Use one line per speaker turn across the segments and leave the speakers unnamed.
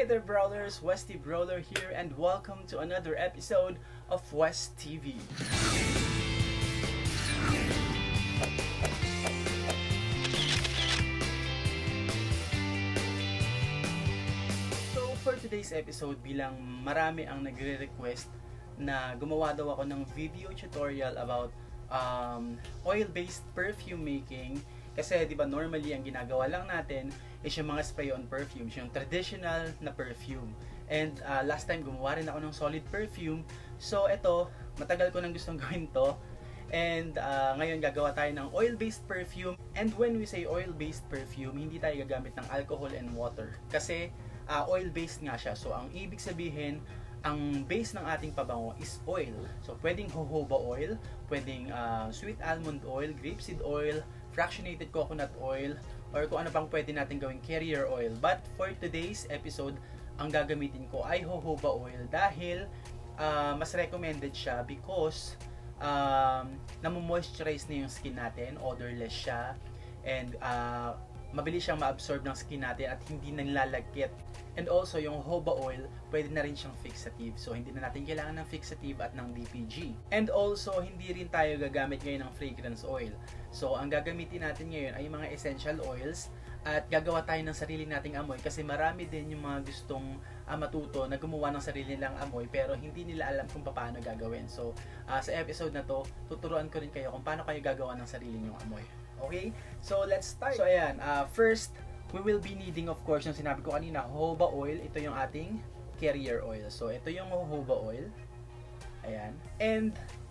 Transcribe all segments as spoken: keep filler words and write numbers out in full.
Hey there brawlers, WESTV Brawler here and welcome to another episode of WESTV. So for today's episode, bilang marami ang nagre-request na gumawa daw ako ng video tutorial about um, oil-based perfume making. Kasi di ba normally ang ginagawa lang natin is yung mga spray on perfumes, yung traditional na perfume. And uh, last time gumawa rin ako ng solid perfume. So ito, matagal ko nang gustong gawin to. And uh, ngayon gagawa tayo ng oil-based perfume. And when we say oil-based perfume, hindi tayo gagamit ng alcohol and water. Kasi uh, oil-based nga siya. So ang ibig sabihin, ang base ng ating pabango is oil. So pwedeng jojoba oil, pwedeng uh, sweet almond oil, grapeseed oil, fractionated coconut oil, or kung ano pang pwede natin gawing carrier oil. But for today's episode, ang gagamitin ko ay jojoba oil dahil uh, mas recommended siya because um, namomoisturize na yung skin natin, odorless siya, and uh, mabilis siyang ma-absorb ng skin natin at hindi nilalagkit. And also, yung jojoba oil, pwede na rin siyang fixative. So, hindi na natin kailangan ng fixative at ng B P G. And also, hindi rin tayo gagamit ngayon ng fragrance oil. So, ang gagamitin natin ngayon ay mga essential oils at gagawa tayo ng sarili nating amoy kasi marami din yung mga gustong uh, matuto na gumawa ng sarili nilang amoy pero hindi nila alam kung paano gagawin. So, uh, sa episode na to, tuturuan ko rin kayo kung paano kayo gagawa ng sarili nyong amoy. Okay? So, let's start. So, ayan. Uh, first, we will be needing, of course, yung sinabi ko kanina, jojoba oil. Ito yung ating carrier oil. So, ito yung jojoba oil. Ayan. And,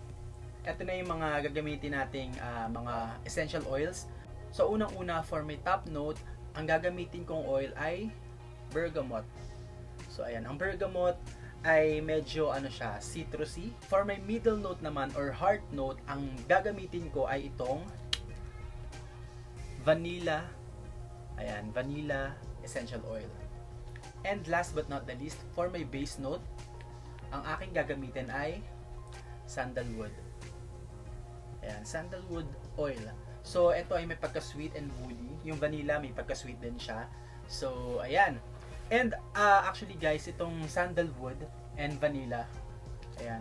ito na yung mga gagamitin nating uh, mga essential oils. So, unang-una, for my top note, ang gagamitin kong oil ay Bergamot. So, ayan. Ang Bergamot ay medyo, ano siya, citrusy. For my middle note naman, or heart note, ang gagamitin ko ay itong Vanilla. Ayan, Vanilla Essential Oil. And last but not the least, for my base note, ang aking gagamitin ay Sandalwood. Ayan, Sandalwood Oil. So, ito ay may pagka-sweet and woody. Yung vanilla may pagka-sweet din siya. So, ayan. And, uh, actually guys, itong Sandalwood and Vanilla, ayan,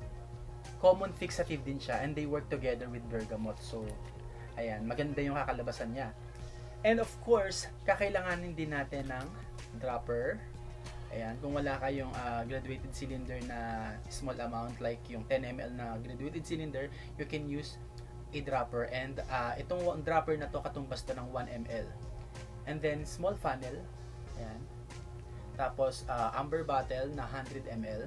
common fixative din siya. And they work together with Bergamot. So, ayan, maganda yung kakalabasan niya. And of course, kakailanganin din natin ng dropper. Ayan, kung wala kayong uh, graduated cylinder na small amount like yung ten milliliters na graduated cylinder, you can use a dropper. And uh, itong dropper na to katumbas to ng one milliliter. And then small funnel. Ayan. Tapos uh, amber bottle na one hundred milliliters.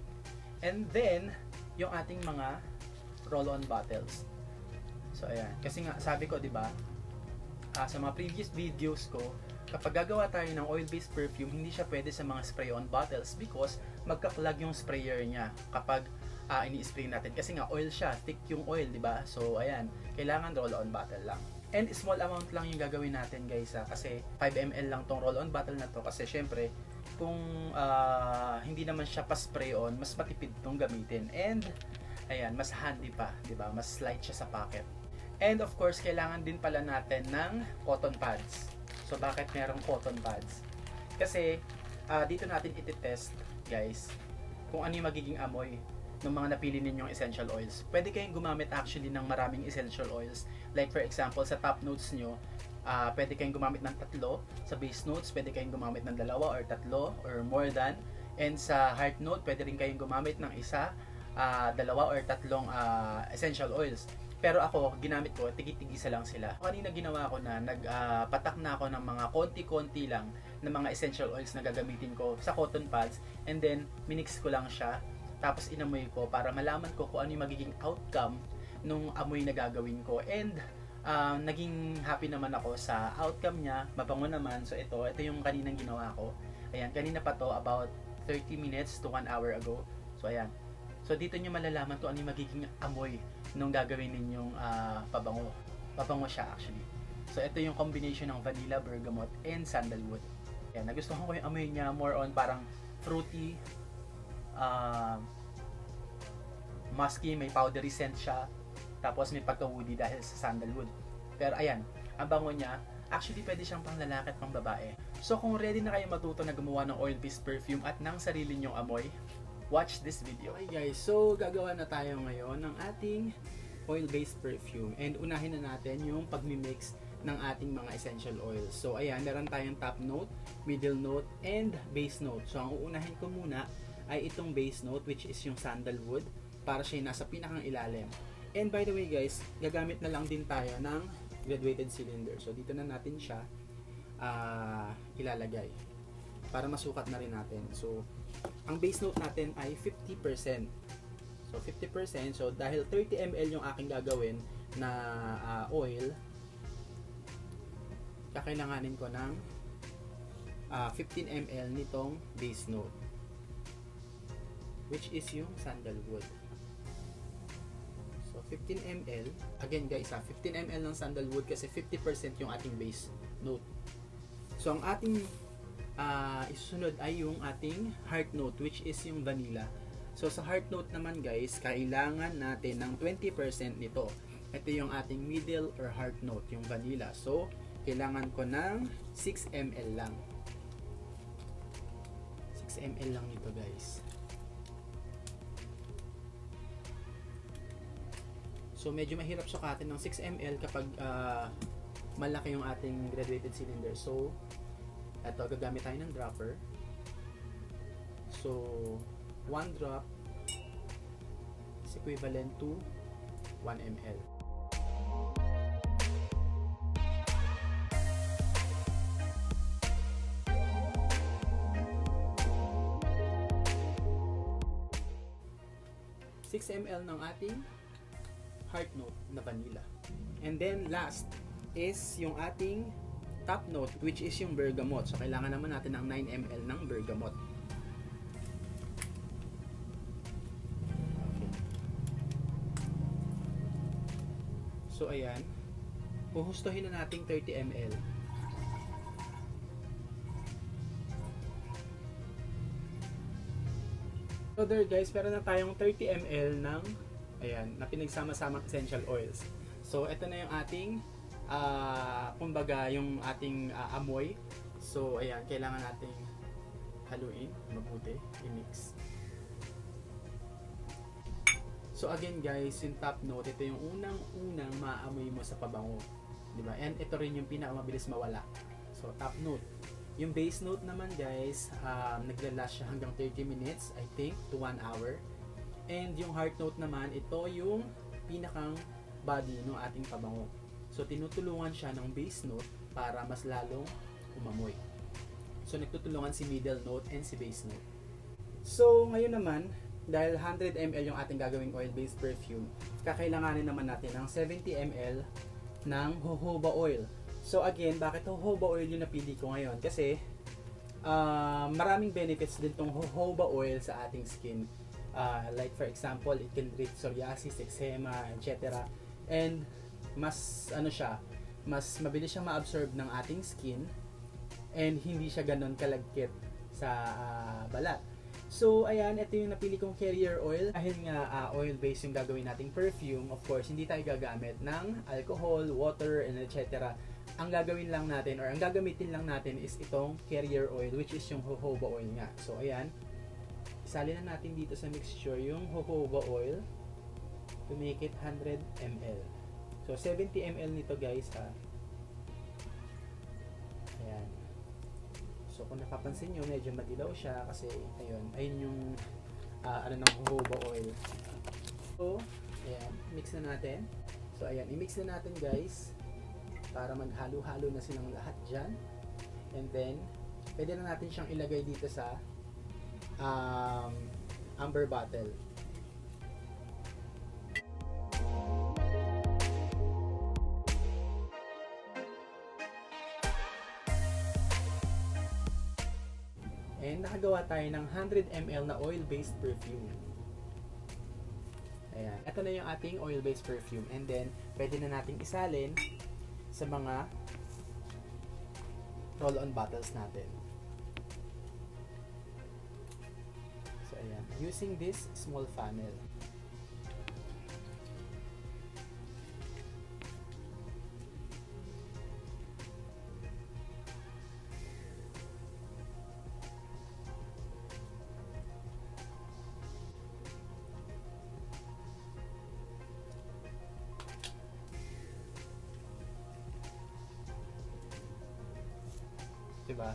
And then yung ating mga roll-on bottles. So ayan, kasi nga sabi ko, 'di ba? Uh, sa mga previous videos ko, kapag gagawa tayo ng oil-based perfume, hindi siya pwede sa mga spray-on bottles because magka-clog yung sprayer niya kapag uh, ini-spray natin. Kasi nga oil siya, thick yung oil, di ba? So, ayan, kailangan roll-on bottle lang. And small amount lang yung gagawin natin, guys, ha? Kasi five milliliters lang tong roll-on bottle na to. Kasi syempre, kung uh, hindi naman siya pa-spray-on, mas matipid tong gamitin. And, ayan, mas handy pa, di ba? Mas light siya sa pocket. And of course, kailangan din pala natin ng cotton pads. So, bakit merong cotton pads? Kasi, uh, dito natin iti-test, guys, kung ano yung magiging amoy ng mga napili ninyong essential oils. Pwede kayong gumamit actually ng maraming essential oils. Like for example, sa top notes nyo, uh, pwede kayong gumamit ng tatlo. Sa base notes, pwede kayong gumamit ng dalawa or tatlo or more than. And sa heart note, pwede rin kayong gumamit ng isa, uh, dalawa or tatlong uh, essential oils. Pero ako, ginamit ko, tigi-tigisa lang sila. Kanina ginawa ko na, nagpatak uh, na ako ng mga konti-konti lang ng mga essential oils na gagamitin ko sa cotton pads. And then, minix ko lang siya. Tapos inamoy ko para malaman ko kung ano yung magiging outcome nung amoy na gagawin ko. And, uh, naging happy naman ako sa outcome niya. Mabango naman. So, ito, ito yung kaninang ginawa ko. Ayan, kanina pa to, about thirty minutes to one hour ago. So, ayan. So, dito nyo malalaman kung ano yung magiging amoy nung gagawin ninyong uh, pabango. Pabango siya actually. So, ito yung combination ng vanilla, bergamot, and sandalwood. Ayan, nagustuhan ko yung amoy niya. More on parang fruity, uh, musky, may powdery scent siya. Tapos may pagka-woody dahil sa sandalwood. Pero ayan, ang bango niya, actually pwede siyang pang lalaki at pang babae. So kung ready na kayo matuto na gumawa ng oil-based perfume at ng sarili nyong amoy, watch this video. Okay guys, so gagawa na tayo ngayon ng ating oil-based perfume. And unahin na natin yung pagmi-mix ng ating mga essential oils. So ayan, meron tayong top note, middle note, and base note. So ang uunahin ko muna ay itong base note, which is yung sandalwood, para siya nasa pinakang ilalim. And by the way guys, gagamit na lang din tayo ng graduated cylinder. So dito na natin siya uh, ilalagay para masukat na rin natin. So ang base note natin ay fifty percent. So fifty percent. So dahil thirty milliliters yung aking gagawin na uh, oil, kakailanganin ko ng uh, fifteen milliliters nitong base note, which is yung sandalwood. So fifteen milliliters, again guys ha, fifteen milliliters ng sandalwood kasi fifty percent yung ating base note. So ang ating uh, isusunod ay yung ating heart note, which is yung vanilla. So sa heart note naman guys, kailangan natin ng twenty percent nito. Ito yung ating middle or heart note, yung vanilla. So kailangan ko ng six milliliters lang. six milliliters lang nito guys. So medyo mahirap sukatin ng six milliliters kapag uh, malaki yung ating graduated cylinder. So ito, gagamit tayo ng dropper. So one drop is equivalent to one milliliter. six milliliters ng ating heart note na vanilla. And then last is yung ating top note, which is yung bergamot. So kailangan naman natin ng nine milliliters ng bergamot. Okay. So ayan, puhustuhin na natin thirty milliliters. So there guys, meron na tayong thirty milliliters ng ayan, na pinagsama-samang essential oils. So ito na yung ating uh, kumbaga yung ating uh, amoy. So ayan, kailangan nating haluin mabuti, i-mix. So again guys, yung top note, ito yung unang-unang maamoy mo sa pabango, di ba? And ito rin yung pinakamabilis mawala. So top note. Yung base note naman guys, um, naglalast siya hanggang thirty minutes, I think, to one hour. And yung heart note naman, ito yung pinakang body ng ating pabango. So tinutulungan siya ng base note para mas lalong umamoy. So nagtutulungan si middle note and si base note. So ngayon naman, dahil one hundred milliliters yung ating gagawing oil-based perfume, kakailanganin naman natin ng seventy milliliters ng jojoba oil. So again, bakit jojoba oil yung napili ko ngayon? Kasi uh, maraming benefits din tong jojoba oil sa ating skin. Uh, like for example, it can treat psoriasis, eczema, et cetera. And mas ano siya, mas mabilis siyang ma-absorb ng ating skin and hindi siya ganon kalagkit sa uh, balat. So ayan, ito yung napili kong carrier oil. Dahil nga uh, oil-based yung gagawin nating perfume, of course, hindi tayo gagamit ng alcohol, water, and et cetera. Ang gagawin lang natin or ang gagamitin lang natin is itong carrier oil, which is yung jojoba oil nga. So ayan, isali na natin dito sa mixture yung jojoba oil to make it one hundred milliliters. So seventy milliliters nito guys ha. Ayan. So kung napapansin nyo, medyo madilaw siya kasi ayun, ayun yung uh, ano ng jojoba oil. So ayan, mix na natin. So ayan, i-mix na natin guys para maghalo-halo na silang lahat dyan. And then pwede na natin siyang ilagay dito sa um, amber bottle. And nakagawa tayo ng one hundred milliliters na oil-based perfume. Ayan. Ito na yung ating oil-based perfume. And then, pwede na nating isalin sa mga roll-on bottles natin. So, ayan. Using this small funnel. Diba?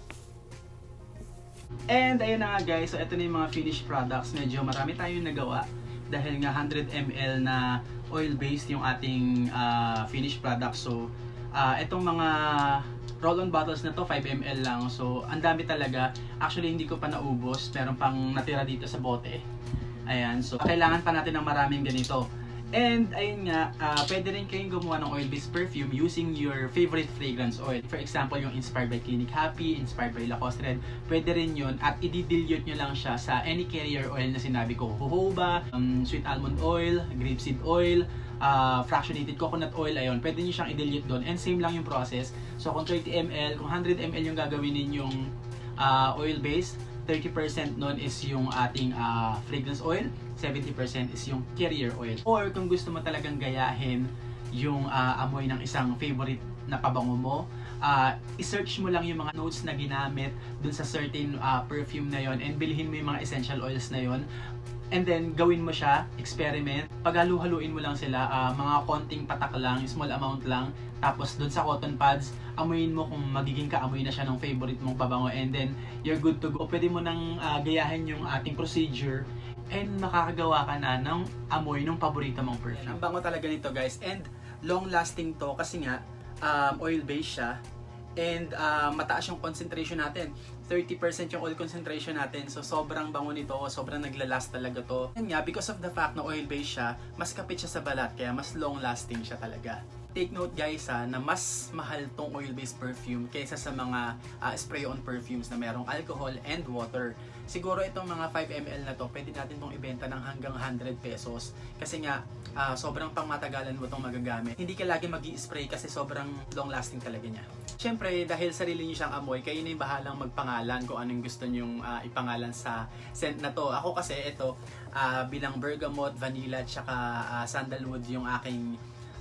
And ayun na nga guys, so ito na yung mga finished products. Medyo marami tayong nagawa dahil nga one hundred milliliters na oil-based yung ating uh, finished product. So uh, itong mga roll-on bottles na to five milliliters lang. So ang dami talaga. Actually hindi ko pa naubos. Meron pang natira dito sa bote. Ayan, so kailangan pa natin ng maraming ganito. And ayun nga, uh, pwede rin kayong gumawa ng oil-based perfume using your favorite fragrance oil. For example, yung inspired by Clinic Happy, inspired by Lacoste Red, pwede rin yun. At i-dilute nyo lang siya sa any carrier oil na sinabi ko. Jojoba, um, sweet almond oil, grapeseed oil, uh, fractionated coconut oil, ayun. Pwede nyo siyang i-dilute doon. And same lang yung process. So kung thirty milliliters, kung one hundred milliliters yung gagawin ninyong uh, oil-based, thirty percent nun is yung ating uh, fragrance oil, seventy percent is yung carrier oil. Or kung gusto mo talagang gayahin yung uh, amoy ng isang favorite na pabango mo, uh, i-search mo lang yung mga notes na ginamit dun sa certain uh, perfume na yon and bilhin mo yung mga essential oils na yon. And then, gawin mo siya, experiment. Paghalu-haluin mo lang sila, uh, mga konting patak lang, small amount lang. Tapos, doon sa cotton pads, amuyin mo kung magiging kaamoy na siya ng favorite mong pabango. And then, you're good to go. Pwede mo nang uh, gayahin yung ating procedure. And makakagawa ka na ng amoy ng paborito mong perfume. Ang bango talaga nito guys. And long-lasting to kasi nga, um, oil-based siya. And uh, mataas yung concentration natin. thirty percent yung oil concentration natin. So sobrang bango nito, sobrang naglalast talaga to. And nga, because of the fact na oil-based siya, mas kapit siya sa balat, kaya mas long-lasting siya talaga. Take note guys ha, na mas mahal tong oil-based perfume kaysa sa mga uh, spray-on perfumes na merong alcohol and water. Siguro itong mga five milliliters na to, pwede natin itong ibenta ng hanggang one hundred pesos. Kasi nga, uh, sobrang pangmatagalan mo itong magagamit. Hindi ka lagi mag-i-spray kasi sobrang long-lasting talaga niya. Siyempre, dahil sarili niyo siyang amoy, kayo na yung bahalang magpangalan kung anong gusto nyong uh, ipangalan sa scent na to. Ako kasi ito, uh, bilang Bergamot, Vanilla, tsaka uh, Sandalwood yung aking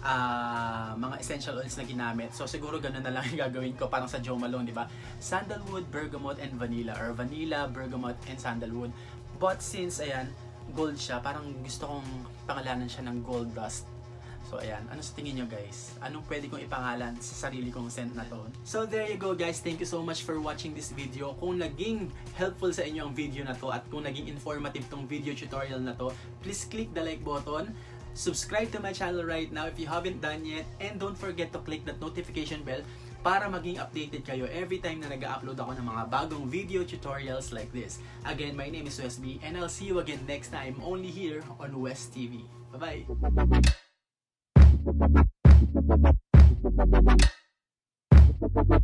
uh, mga essential oils na ginamit. So siguro ganun na lang yung gagawin ko, parang sa Joe Malone, di ba? Sandalwood, Bergamot, and Vanilla, or Vanilla, Bergamot, and Sandalwood. But since, ayan, gold siya, parang gusto kong pangalanan siya ng gold dust. So ayan, ano sa tingin nyo guys? Anong pwede kong ipangalan sa sarili kong scent na to? So there you go guys, thank you so much for watching this video. Kung naging helpful sa inyo ang video na to at kung naging informative tong video tutorial na to, please click the like button, subscribe to my channel right now if you haven't done yet, and don't forget to click that notification bell para maging updated kayo every time na nag-upload ako ng mga bagong video tutorials like this. Again, my name is W E S T V and I'll see you again next time only here on W E S T V. Bye-bye! Thank you.